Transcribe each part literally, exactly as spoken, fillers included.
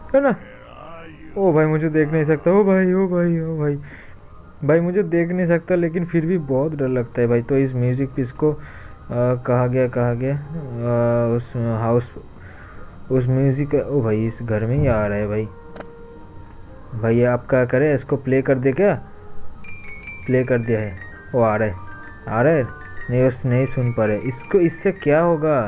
है ना। ओ भाई मुझे देख नहीं सकता, ओ भाई ओ भाई ओ भाई। भाई मुझे देख नहीं सकता लेकिन फिर भी बहुत डर लगता है भाई। तो इस म्यूजिक पीस को आ, कहा गया कहा गया आ, उस हाउस, उस म्यूजिक, ओ भाई इस घर में ही आ रहा है भाई। भाई आप क्या करें, इसको प्ले कर दे क्या? प्ले कर दिया है। वो आ रहा है, आ रहा है। नहीं उस नहीं सुन पा रहे इसको, इससे क्या होगा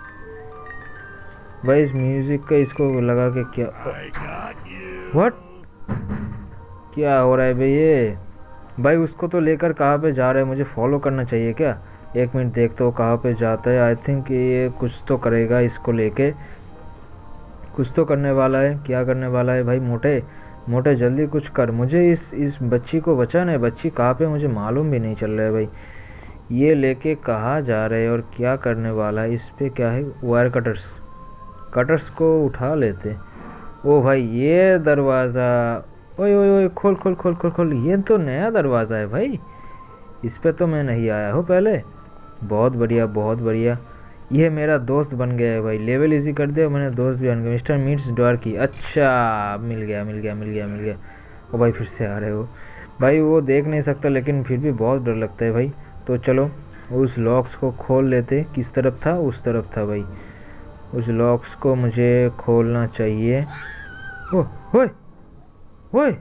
भाई? इस म्यूजिक का इसको लगा के क्या, व्हाट, क्या हो रहा है भाई ये? भाई उसको तो लेकर कहाँ पे जा रहे हैं? मुझे फॉलो करना चाहिए क्या? एक मिनट देखते हो कहाँ पे जाता है। आई थिंक ये कुछ तो करेगा इसको लेके, कुछ तो करने वाला है। क्या करने वाला है भाई? मोटे मोटे जल्दी कुछ कर, मुझे इस इस बच्ची को बचाना है। बच्ची कहाँ पे मुझे मालूम भी नहीं चल रहा है भाई। ये लेके कहाँ जा रहे हैं और क्या करने वाला है? इस पे क्या है? वायर कटर्स, कटर्स को उठा लेते। ओ भाई ये दरवाज़ा, ओए ओए ओए खोल खोल खोल खोल खोल, ये तो नया दरवाज़ा है भाई। इस पे तो मैं नहीं आया हूँ पहले। बहुत बढ़िया बहुत बढ़िया। ये मेरा दोस्त बन गया है भाई, लेवल इजी कर दिया मैंने, दोस्त भी बन गया। मिस्टर मीट्स डॉर्की, अच्छा मिल गया मिल गया मिल गया मिल गया। ओ भाई फिर से आ रहे हो भाई। वो देख नहीं सकता लेकिन फिर भी बहुत डर लगता है भाई। तो चलो उस लॉक्स को खोल लेते। किस तरफ था? उस तरफ था भाई। उस लॉक्स को मुझे खोलना चाहिए। ओह ओए ओए,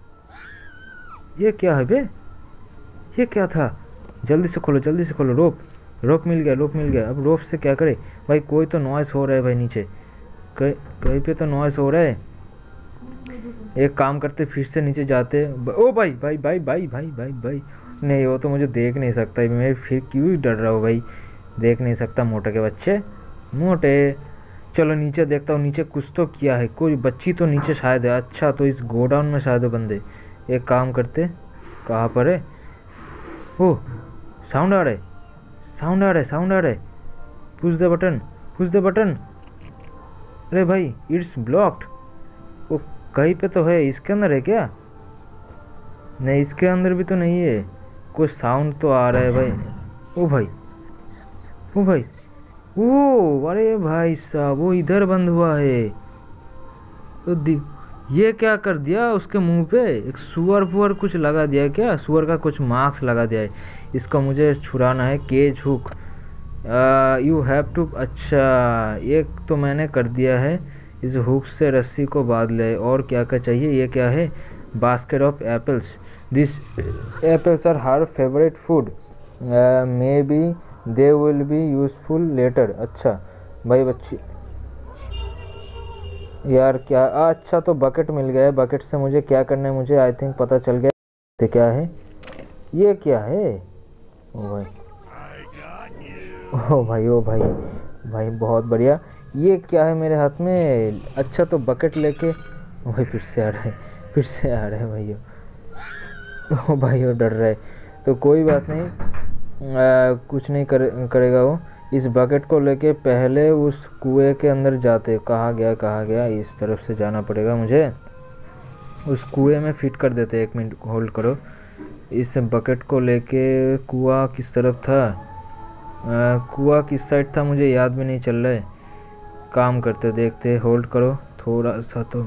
ये क्या है बे? ये क्या था? जल्दी से खोलो जल्दी से खोलो। रोप, रोप मिल गया, रोप मिल गया। अब रोप से क्या करे भाई? कोई तो नॉइस हो रहा है भाई नीचे, कहीं कहीं पे तो नॉइस हो रहा है। एक काम करते फिर से नीचे जाते। ओ भाई भाई भाई भाई भाई भाई भाई, नहीं वो तो मुझे देख नहीं सकता। मैं फिर क्यों डर रहा हूँ भाई? देख नहीं सकता मोटे के बच्चे, मोटे। चलो नीचे देखता हूँ, नीचे कुछ तो किया है। कोई बच्ची तो नीचे शायद है। अच्छा तो इस गोडाउन में शायद है बंदे। एक काम करते, कहाँ पर है? ओह साउंड आ रहा है, साउंड आ रहा है, साउंड आ रहा है। Push the button, push the button. अरे भाई इट्स ब्लॉक्ड। वो कहीं पे तो है, इसके अंदर है क्या? नहीं इसके अंदर भी तो नहीं है। कुछ साउंड तो आ रहा है भाई। ओ भाई, ओ भाई, ओ अरे भाई साहब वो इधर बंद हुआ है। तो दि- ये क्या कर दिया उसके मुंह पे? एक सुअर पुअर कुछ लगा दिया है क्या? सुअर का कुछ मार्क्स लगा दिया है। इसका मुझे छुड़ाना है। Cage hook, you have to, अच्छा एक तो मैंने कर दिया है। इस हुक से रस्सी को बांध ले। और क्या क्या चाहिए? ये क्या है? Basket of apples, this apples are her favourite food, may be they will be useful letter. अच्छा भाई बच्ची, यार क्या, अच्छा तो बकेट मिल गया है। बकेट से मुझे क्या करना है मुझे आई थिंक पता चल गया। ये क्या है? ये क्या है? ओ भाई, ओ भाई ओ भाई, भाई बहुत बढ़िया। ये क्या है मेरे हाथ में? अच्छा तो बकेट लेके, ओ भाई फिर से आ रहा है, फिर से आ रहा है भाई। ओ भाई वो डर रहा है। तो कोई बात नहीं, आ, कुछ नहीं कर, करेगा वो। इस बकेट को लेके पहले उस कुएं के अंदर जाते। कहाँ गया कहाँ गया? इस तरफ से जाना पड़ेगा मुझे। उस कुएं में फिट कर देते। एक मिनट होल्ड करो। इस बकेट को लेके, कुआं किस तरफ था? आ, कुआं किस साइड था मुझे याद भी नहीं चल रहा है। काम करते देखते, होल्ड करो थोड़ा सा। तो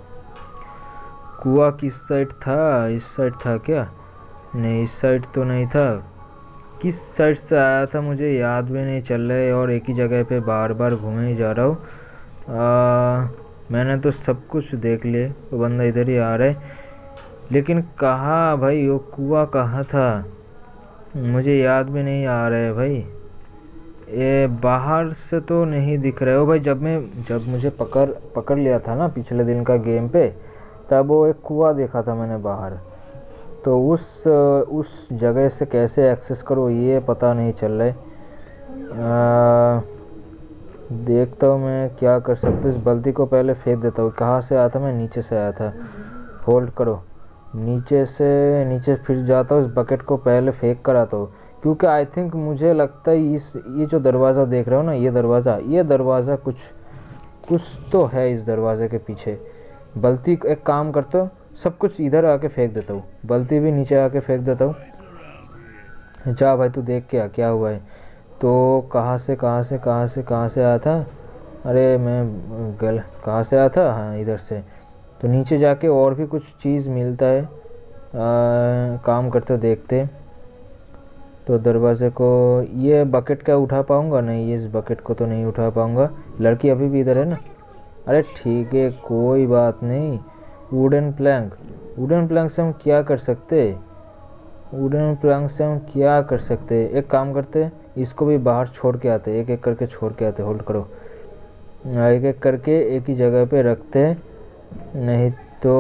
कुआं किस साइड था? इस साइड था क्या? नहीं इस साइड तो नहीं था। किस साइड से आया था मुझे याद भी नहीं चल रहा है। और एक ही जगह पे बार बार घूमे ही जा रहा हूँ। आ, मैंने तो सब कुछ देख लिया। वो बंदा इधर ही आ रहा है लेकिन कहाँ भाई? वो कुआं कहाँ था मुझे याद भी नहीं आ रहा है भाई। ये बाहर से तो नहीं दिख रहा है। ओ भाई जब मैं, जब मुझे पकड़ पकड़ लिया था ना पिछले दिन का गेम पे, तब वो एक कुआं देखा था मैंने बाहर। तो उस उस जगह से कैसे एक्सेस करो ये पता नहीं चल रहा है। देखता हूँ मैं क्या कर सकता हूँ। इस बल्टी को पहले फेंक देता हूँ। कहाँ से आया था मैं? नीचे से आया था। होल्ड करो, नीचे से नीचे फिर जाता हूँ। इस बकेट को पहले फेंक कर आता हूँ क्योंकि आई थिंक मुझे लगता है इस, ये जो दरवाज़ा देख रहे हो ना, ये दरवाज़ा ये दरवाज़ा कुछ कुछ तो है इस दरवाजे के पीछे। बल्टी एक काम करता हूँ, सब कुछ इधर आके फेंक देता हूँ। बल्टी भी नीचे आके फेंक देता हूँ। जा भाई तू देख क्या क्या हुआ है। तो कहाँ से कहाँ से कहाँ से कहाँ से आया था? अरे मैं गल कहाँ से आया था, हाँ इधर से। तो नीचे जाके और भी कुछ चीज़ मिलता है, आ, काम करते देखते। तो दरवाजे को, ये बकेट का उठा पाऊंगा नहीं, ये इस बकेट को तो नहीं उठा पाऊंगा। लड़की अभी भी इधर है ना। अरे ठीक है कोई बात नहीं। वुडन प्लैंक, वुडन प्लैंक से हम क्या कर सकते, वुडन प्लैंक से हम क्या कर सकते। एक काम करते, इसको भी बाहर छोड़ के आते, एक एक करके छोड़ के आते। होल्ड करो, एक एक करके एक ही जगह पे रखते। नहीं तो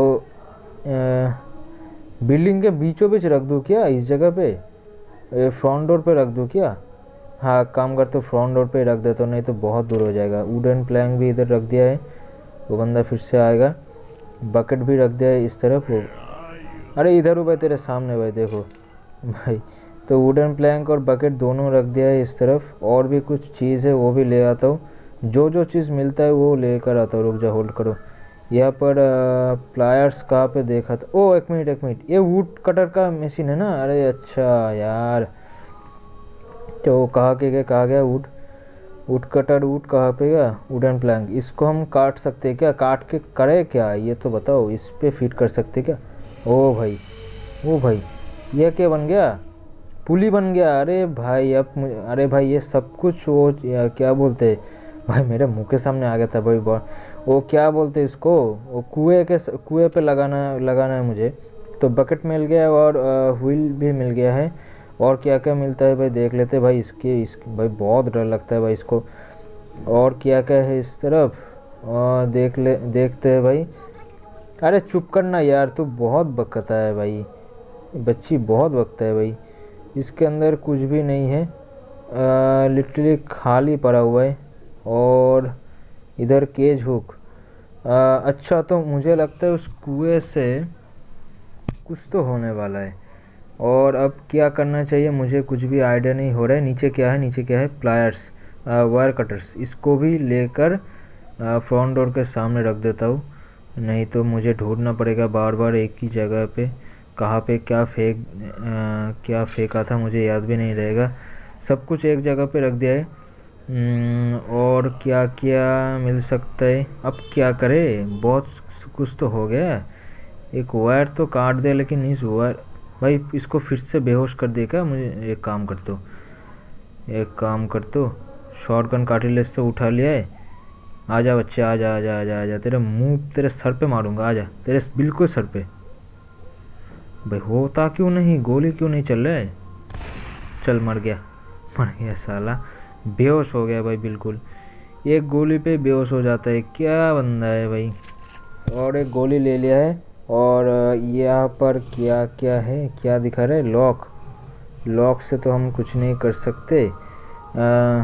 बिल्डिंग के बीचों बीच रख दूँ क्या इस जगह पे, फ्रंट डोर पे रख दूँ क्या। हाँ काम करते फ्रंट डोर पे रख देता हूँ, नहीं तो बहुत दूर हो जाएगा। वुडन प्लैंक भी इधर रख दिया है, वो बंदा फिर से आएगा। बकेट भी रख दिया है इस तरफ। वो अरे इधर हो भाई, तेरे सामने भाई, देखो भाई। तो वुडन प्लैंक और बकेट दोनों रख दिया है इस तरफ। और भी कुछ चीज़ है वो भी ले आता हूँ, जो जो चीज़ मिलता है वो लेकर आता हूँ। रुक जा, होल्ड करो। यहाँ पर प्लायर्स कहाँ पे देखा था। ओ एक मिनट एक मिनट, ये वुड कटर का मशीन है ना। अरे अच्छा यार, तो कहाँ के गया, कहाँ गया वुड, वुड कटर, वुड कहाँ पे गया। वुडन प्लैंक, इसको हम काट सकते हैं क्या, काट के करे क्या ये तो बताओ। इस पे फिट कर सकते क्या। ओ भाई, ओ भाई, ये क्या बन गया, पुली बन गया। अरे भाई अब मुझे, अरे भाई ये सब कुछ वो क्या बोलते भाई, मेरे मुंह के सामने आ गया था भाई। बहुत वो क्या बोलते इसको, वो कुएं के कुएं पे लगाना लगाना है मुझे। तो बकेट मिल गया और व्हील भी मिल गया है। और क्या क्या मिलता है भाई देख लेते भाई। इसके इस भाई बहुत डर लगता है भाई इसको। और क्या क्या है इस तरफ, और देख ले देखते हैं भाई। अरे चुप करना यार, तू बहुत बकता है भाई, बच्ची बहुत बकता है भाई। इसके अंदर कुछ भी नहीं है, लिटरली खाली पड़ा हुआ है। और इधर केज हुक। आ, अच्छा तो मुझे लगता है उस कुएं से कुछ तो होने वाला है। और अब क्या करना चाहिए मुझे कुछ भी आइडिया नहीं हो रहा है। नीचे क्या है, नीचे क्या है, प्लायर्स, वायर कटर्स, इसको भी लेकर फ्रंट डोर के सामने रख देता हूँ। नहीं तो मुझे ढूंढना पड़ेगा बार बार एक ही जगह पे, कहाँ पे क्या फेंक क्या फेंका था मुझे याद भी नहीं रहेगा। सब कुछ एक जगह पे रख दिया है। और क्या क्या मिल सकता है, अब क्या करें, बहुत कुछ तो हो गया। एक वायर तो काट दे, लेकिन इस वायर भाई इसको फिर से बेहोश कर देगा मुझे। एक काम कर दो, एक काम कर दो, शॉर्ट गन कार्टिलेज से उठा लिया है। आजा बच्चे, आजा आजा आजा आजा, तेरे मुंह तेरे सर पे मारूंगा, आजा तेरे बिल्कुल सर पे। भाई होता क्यों नहीं, गोली क्यों नहीं चल रहा है। चल मर गया, मर गया साला, बेहोश हो गया भाई बिल्कुल। एक गोली पे बेहोश हो जाता है, क्या बंदा है भाई। और एक गोली ले लिया है। और यहाँ पर क्या क्या है, क्या दिखा रहा है, लॉक, लॉक से तो हम कुछ नहीं कर सकते। आ,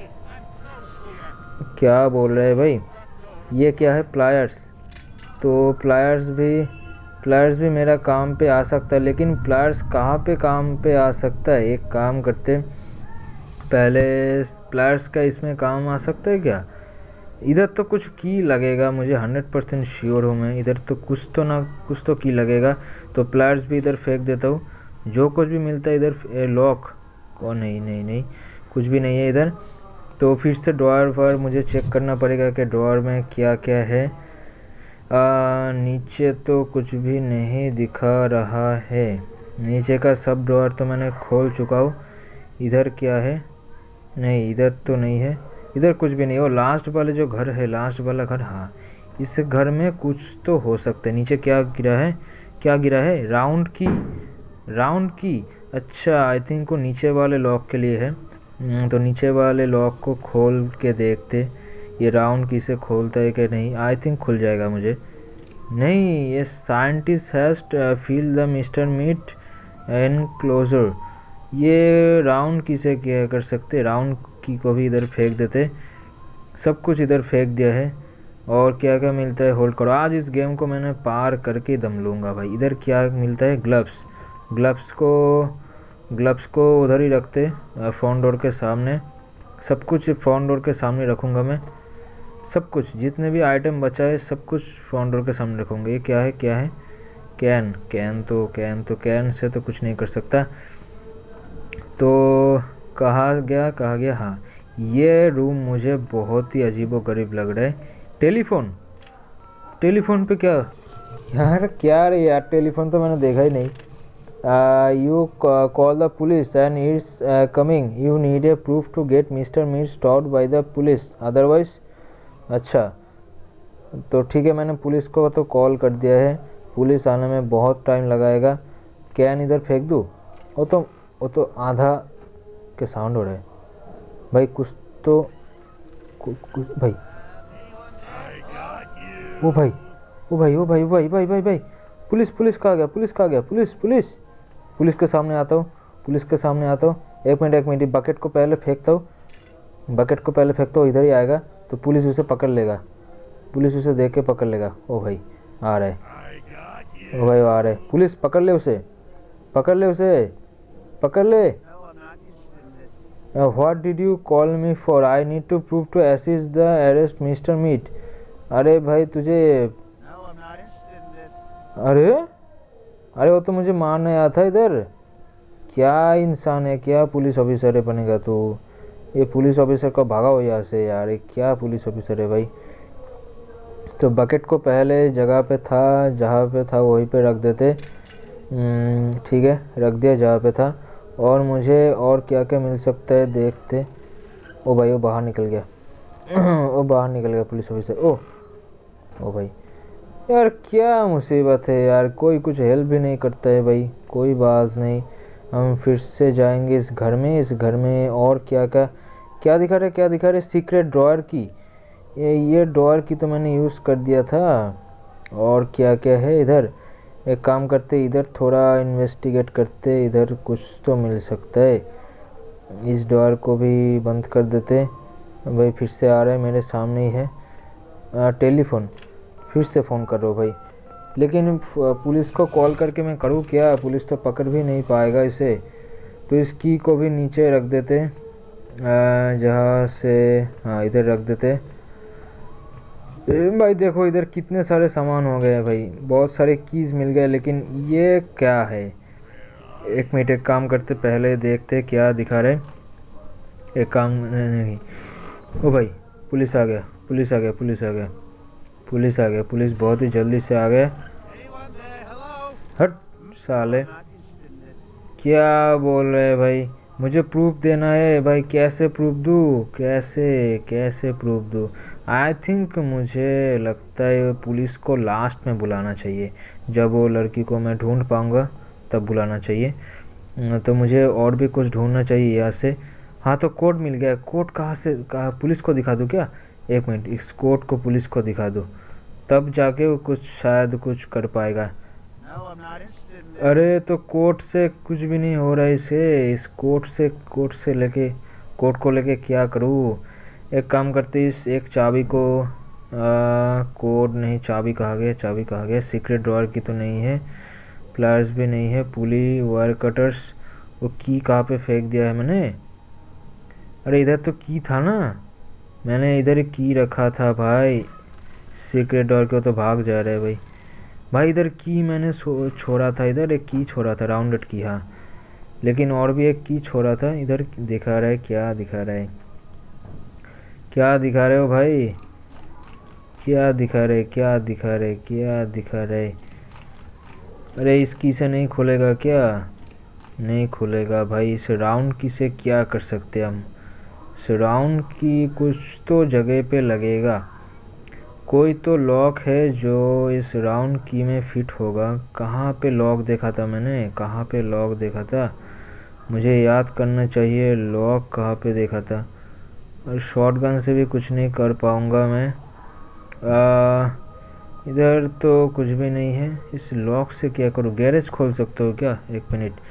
क्या बोल रहे हैं भाई, ये क्या है, प्लायर्स। तो प्लायर्स भी प्लायर्स भी मेरा काम पे आ सकता है, लेकिन प्लायर्स कहाँ पे काम पे आ सकता है। एक काम करते, पहले प्लायर्स का इसमें काम आ सकता है क्या। इधर तो कुछ की लगेगा, मुझे हंड्रेड परसेंट श्योर हूँ मैं। इधर तो कुछ तो ना कुछ तो की लगेगा। तो प्लायर्स भी इधर फेंक देता हूँ। जो कुछ भी मिलता है इधर, लॉक को नहीं नहीं नहीं कुछ भी नहीं है इधर। तो फिर से ड्रॉअर पर मुझे चेक करना पड़ेगा कि ड्रॉअर में क्या क्या है। आ, नीचे तो कुछ भी नहीं दिखा रहा है। नीचे का सब ड्रॉअर तो मैंने खोल चुका हूँ। इधर क्या है, नहीं इधर तो नहीं है, इधर कुछ भी नहीं। और लास्ट वाले जो घर है, लास्ट वाला घर, हाँ इस घर में कुछ तो हो सकता है। नीचे क्या गिरा है, क्या गिरा है, राउंड की, राउंड की। अच्छा आई थिंक वो नीचे वाले लॉक के लिए है। तो नीचे वाले लॉक को खोल के देखते, ये राउंड की से खोलता है कि नहीं। आई थिंक खुल जाएगा मुझे। नहीं, ये scientist has feel the mister meet and closer, ये राउंड की से क्या कर सकते, राउंड की को भी इधर फेंक देते। सब कुछ इधर फेंक दिया है। और क्या क्या मिलता है, होल्ड करो। आज इस गेम को मैंने पार करके दम लूँगा भाई। इधर क्या मिलता है, ग्लव्स, ग्लव्स को ग्लव्स को उधर ही रखते फ्रंट डोर के सामने। सब कुछ फ्रंट डोर के सामने रखूँगा मैं। सब कुछ जितने भी आइटम बचा है सब कुछ फ्रंट डोर के सामने रखूँगा। ये क्या है, क्या है, कैन, कैन तो कैन तो कैन से तो कुछ नहीं कर सकता। तो कहाँ गया, कहाँ गया, हाँ ये रूम मुझे बहुत ही अजीबोगरीब लग रहा है। टेलीफोन, टेलीफोन पे क्या यार, क्या रे यार, टेलीफोन तो मैंने देखा ही नहीं। You call the police and it's coming, you need a proof to get mister Mir stopped by the police otherwise. अच्छा, तो ठीक है, मैंने पुलिस को तो कॉल कर दिया है, पुलिस आने में बहुत टाइम लगाएगा। कैन इधर फेंक दूँ? वो तो वो तो आधा के साउंड हो रहा है भाई, कुछ तो कु, कुछ भाई, ओ भाई ओ भाई ओ भाई ओ भाई भाई भाई भाई पुलिस पुलिस कहाँ गया, पुलिस कहाँ गया, पुलिस पुलिस पुलिस के सामने आता हूँ, पुलिस के सामने आता हूँ। एक मिनट एक मिनट, बकेट को पहले फेंकता हूँ, बकेट को पहले फेंकता हूँ, इधर ही आएगा तो पुलिस उसे पकड़ लेगा, पुलिस उसे देख के पकड़ लेगा। ओ भाई आ रहा है, ओ भाई आ रहा है, पुलिस पकड़ ले उसे, पकड़ ले उसे, पकड़ ले। What did you call me for? I need to prove to assist the arrest mister meet. अरे भाई तुझे, अरे अरे वो तो मुझे मारने आया था इधर। क्या इंसान है, क्या पुलिस ऑफिसर है बनेगा तो। ये पुलिस ऑफिसर को भागा हो यहाँ से यार, ये क्या पुलिस ऑफिसर है भाई। तो बकेट को पहले जगह पे था, जहाँ पे था वहीं पे रख देते। ठीक है, रख दिया जहाँ पे था। और मुझे और क्या क्या मिल सकता है देखते। ओ भाई वो बाहर निकल गया वो बाहर निकल गया पुलिस ऑफिसर। ओ ओ भाई यार, क्या मुसीबत है यार, कोई कुछ हेल्प भी नहीं करता है भाई। कोई बात नहीं, हम फिर से जाएंगे इस घर में। इस घर में और क्या क्या क्या दिखा रहे, क्या दिखा रहे, सीक्रेट ड्रॉअर की। ये ये ड्रॉअर की तो मैंने यूज़ कर दिया था। और क्या क्या है इधर, एक काम करते, इधर थोड़ा इन्वेस्टिगेट करते, इधर कुछ तो मिल सकता है। इस ड्रॉअर को भी बंद कर देते। भाई फिर से आ रहा है, मेरे सामने ही है। आ, टेलीफोन, फिर से फ़ोन कर रहा हूँ भाई, लेकिन पुलिस को कॉल करके मैं करूँ क्या, पुलिस तो पकड़ भी नहीं पाएगा इसे। तो इस की को भी नीचे रख देते, जहाँ से, हाँ इधर रख देते। भाई देखो इधर कितने सारे सामान हो गए भाई, बहुत सारे कीज़ मिल गए, लेकिन ये क्या है। एक मिनट, एक काम करते, पहले देखते क्या दिखा रहे। एक काम नहीं, ओ भाई पुलिस आ गया, पुलिस आ गया, पुलिस आ गया, पुलिस आ गया, पुलिस बहुत ही जल्दी से आ गए। हट साले, क्या बोल रहे हैं भाई, मुझे प्रूफ देना है भाई। कैसे प्रूफ दूँ, कैसे कैसे प्रूफ दूँ। आई थिंक मुझे लगता है पुलिस को लास्ट में बुलाना चाहिए, जब वो लड़की को मैं ढूंढ पाऊँगा तब बुलाना चाहिए। तो मुझे और भी कुछ ढूंढना चाहिए यहाँ से। हाँ तो कोड मिल गया, कोड कहाँ से, कहाँ, पुलिस को दिखा दूँ क्या? एक मिनट, इस कोड को पुलिस को दिखा दूँ, तब जाके वो कुछ शायद कुछ कर पाएगा। अरे तो कोर्ट से कुछ भी नहीं हो रहा है इसे, इस कोर्ट से, कोर्ट से लेके, कोर्ट को लेके क्या करूँ। एक काम करते, इस एक चाबी को, कोड नहीं, चाबी कहाँ गया, चाबी कहाँ गया। सीक्रेट ड्रॉअर की तो नहीं है, प्लायर्स भी नहीं है, पुली, वायर कटर्स, वो की कहाँ पे फेंक दिया है मैंने। अरे इधर तो की था ना, मैंने इधर ही की रखा था भाई। सीक्रेट ड्रॉअर को तो भाग जा रहा है भाई। भाई इधर की मैंने छोड़ा था, इधर एक की छोड़ा था, राउंडेड की, हाँ, लेकिन और भी एक की छोड़ा था। इधर दिखा रहा है, क्या दिखा रहा है, क्या दिखा रहे हो भाई, क्या दिखा रहे, क्या दिखा रहे, क्या दिखा रहे। अरे इस की से नहीं खुलेगा क्या, नहीं खुलेगा भाई। इस राउंड की से क्या कर सकते हम, इस राउंड की कुछ तो जगह पे लगेगा, कोई तो लॉक है जो इस राउंड की में फिट होगा। कहाँ पे लॉक देखा था मैंने, कहाँ पे लॉक देखा था, मुझे याद करना चाहिए लॉक कहाँ पे देखा था। और शॉटगन से भी कुछ नहीं कर पाऊँगा मैं। आ, इधर तो कुछ भी नहीं है। इस लॉक से क्या करूँ, गैरेज खोल सकते हो क्या? एक मिनट,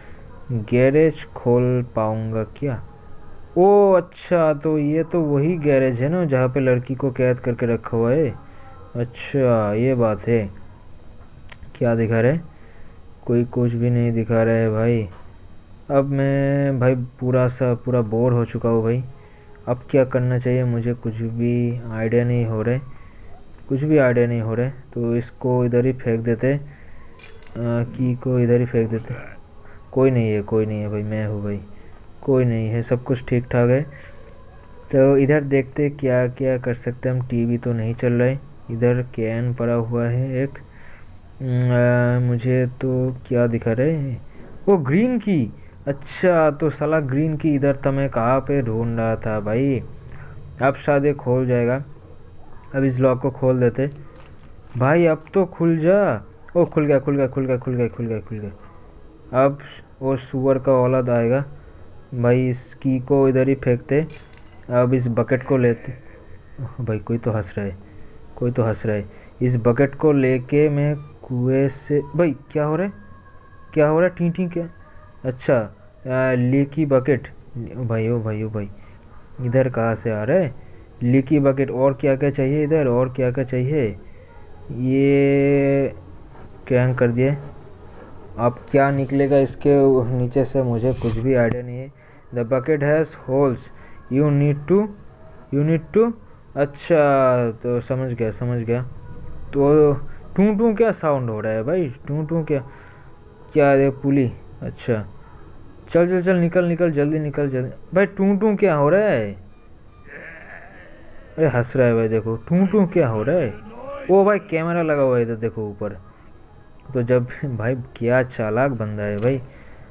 गैरेज खोल पाऊँगा क्या? ओ अच्छा, तो ये तो वही गैरेज है ना जहाँ पे लड़की को कैद करके रखा हुआ है। अच्छा ये बात है। क्या दिखा रहे, कोई कुछ भी नहीं दिखा रहा है भाई। अब मैं भाई पूरा सा पूरा बोर हो चुका हूँ भाई। अब क्या करना चाहिए मुझे, कुछ भी आइडिया नहीं हो रहा है, कुछ भी आइडिया नहीं हो रहा है। तो इसको इधर ही फेंक देते, की को इधर ही फेंक देते। कोई नहीं है, कोई नहीं है भाई, मैं हूँ भाई, कोई नहीं है, सब कुछ ठीक ठाक है। तो इधर देखते क्या क्या कर सकते हैं हम। टीवी तो नहीं चल रहा है, इधर कैन पड़ा हुआ है एक। आ, मुझे तो क्या दिखा रहे हैं, वो ग्रीन की। अच्छा तो साला ग्रीन की इधर था, मैं कहाँ पे ढूंढ रहा था भाई। अब शायद ये खोल जाएगा। अब इस लॉक को खोल देते भाई, अब तो खुल जा। ओ खुल गया खुल गया खुल गया खुल गया खुल गया खुल गया। अब वो सुअर का औलाद आएगा भाई, इस की को इधर ही फेंकते। अब इस बकेट को लेते। ओह, भाई कोई तो हंस रहा है, कोई तो हंस रहा है। इस बकेट को लेके मैं कुएं से, भाई क्या हो रहा है, क्या हो रहा है, टी टी क्या। अच्छा लीकी बकेट। भाई ओ भाई ओ भाई, इधर कहाँ से आ रहा है लीकी बकेट। और क्या क्या चाहिए इधर, और क्या क्या चाहिए। ये कैंग कर दिए। अब क्या निकलेगा इसके नीचे से मुझे कुछ भी आइडिया नहीं है। The bucket has holes, you need to you need to अच्छा तो समझ गया समझ गया। तो टू टू क्या साउंड हो रहा है भाई, टू टू क्या, क्या है पुली। अच्छा चल चल चल निकल निकल जल्दी निकल जल्दी भाई। टू टू क्या हो रहा है, अरे हंस रहा है भाई, देखो टू टू क्या हो रहा है। ओ भाई कैमरा लगा हुआ है इधर देखो ऊपर। तो जब भाई क्या चालाक बंदा है भाई।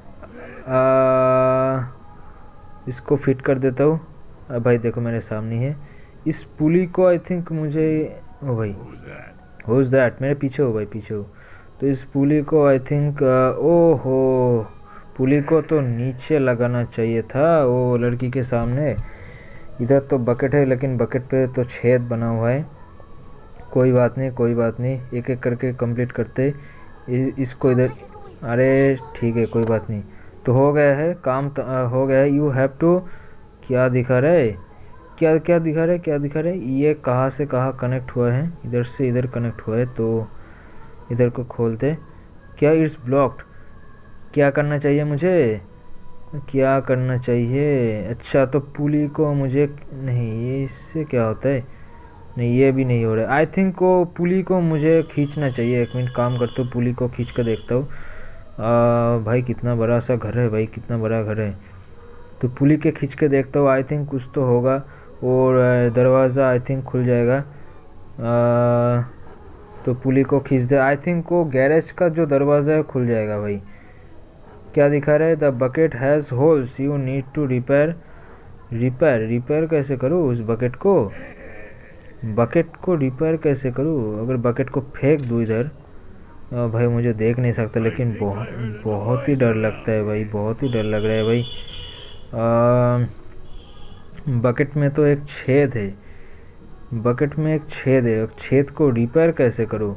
आ, इसको फिट कर देता हूँ। अब भाई देखो मेरे सामने है। इस पुली को आई थिंक मुझे, ओ भाई हुज दैट, मेरे पीछे हो भाई पीछे हो। तो इस पुली को आई थिंक, ओ हो, पुली को तो नीचे लगाना चाहिए था वो लड़की के सामने। इधर तो बकेट है लेकिन बकेट पे तो छेद बना हुआ है। कोई बात नहीं कोई बात नहीं, एक एक करके कंप्लीट करते इसको इधर। अरे ठीक है कोई बात नहीं। तो हो गया है काम, तो, आ, हो गया है। यू हैव टू, क्या दिखा रहा है, क्या क्या दिखा रहा है क्या दिखा रहा है। ये कहाँ से कहाँ कनेक्ट हुआ है, इधर से इधर कनेक्ट हुआ है। तो इधर को खोलते। क्या इट्स ब्लॉक्ड, क्या करना चाहिए मुझे, क्या करना चाहिए। अच्छा तो पुली को मुझे, नहीं ये इससे क्या होता है, नहीं ये भी नहीं हो रहा है। आई थिंक को पुली को मुझे खींचना चाहिए। एक मिनट काम करता हूँ, पुली को खींच कर देखता हूँ। भाई कितना बड़ा सा घर है भाई, कितना बड़ा घर है। तो पुली के खींच के देखता हूँ, आई थिंक कुछ तो होगा। और दरवाज़ा आई थिंक खुल जाएगा। आ, तो पुली को खींच दे, आई थिंक वो गैरेज का जो दरवाज़ा है खुल जाएगा भाई। क्या दिखा रहा है, the bucket has holes, you need to repair. Repair repair कैसे करूँ उस बकेट को, बकेट को रिपेयर कैसे करूँ। अगर बकेट को फेंक दूँ इधर, भाई मुझे देख नहीं सकता लेकिन बहुत बहुत ही डर लगता है भाई, बहुत ही डर लग रहा है भाई। आ, बकेट में तो एक छेद है, बकेट में एक छेद है, छेद को रिपेयर कैसे करूँ।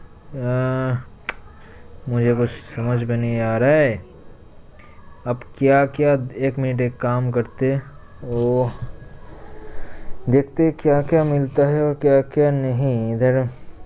मुझे कुछ समझ में नहीं आ रहा है। अब क्या क्या, एक मिनट एक काम करते, ओ देखते क्या क्या मिलता है और क्या क्या नहीं। इधर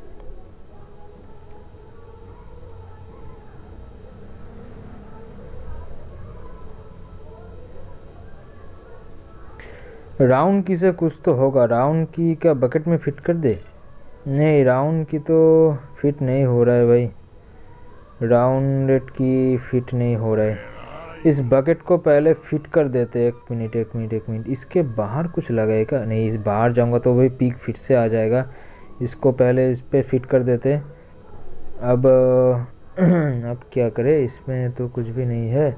राउंड की से कुछ तो होगा, राउंड की क्या बकेट में फिट कर दे। नहीं राउंड की तो फिट नहीं हो रहा है भाई, राउंड की फिट नहीं हो रहा है। इस बकेट को पहले फिट कर देते। एक मिनट एक मिनट एक मिनट, इसके बाहर कुछ लगेगा नहीं, इस बाहर जाऊंगा तो वही पीक फिट से आ जाएगा। इसको पहले इस पे फिट कर देते। अब अब क्या करें, इसमें तो कुछ भी नहीं है।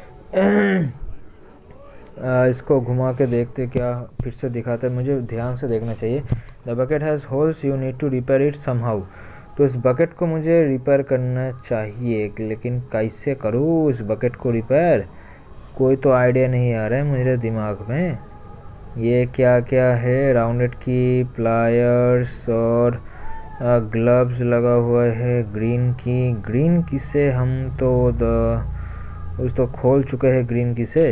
आ, इसको घुमा के देखते क्या फिर से दिखाता है, मुझे ध्यान से देखना चाहिए। The bucket has holes, you need to repair it somehow. तो इस बकेट को मुझे रिपेयर करना चाहिए लेकिन कैसे करूँ इस बकेट को रिपेयर, कोई तो आइडिया नहीं आ रहा है मेरे दिमाग में। ये क्या क्या है, राउंडेड की, प्लायर्स और ग्लव्स लगा हुआ है। ग्रीन की, ग्रीन की से हम तो द उस तो खोल चुके हैं ग्रीन की से।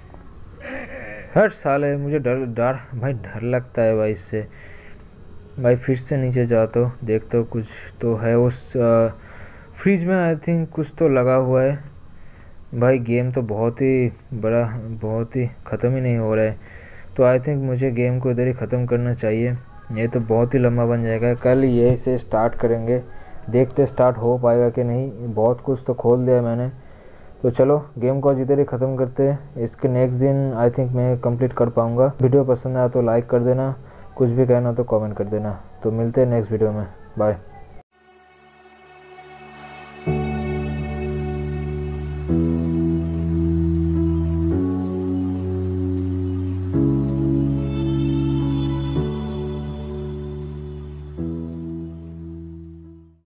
हर साल है, मुझे डर डर भाई डर लगता है भाई इससे। भाई फिर से नीचे जाता हूँ, देखता हूँ कुछ तो है उस फ्रिज में। आई थिंक कुछ तो लगा हुआ है भाई। गेम तो बहुत ही बड़ा, बहुत ही ख़त्म ही नहीं हो रहा है। तो आई थिंक मुझे गेम को इधर ही ख़त्म करना चाहिए, ये तो बहुत ही लंबा बन जाएगा। कल यही से स्टार्ट करेंगे, देखते स्टार्ट हो पाएगा कि नहीं। बहुत कुछ तो खोल दिया मैंने, तो चलो गेम को आज इधर ही ख़त्म करते हैं। इसके नेक्स्ट दिन आई थिंक मैं कंप्लीट कर पाऊँगा। वीडियो पसंद आया तो लाइक कर देना, कुछ भी कहना तो कमेंट कर देना। तो मिलते हैं नेक्स्ट वीडियो में, बाय।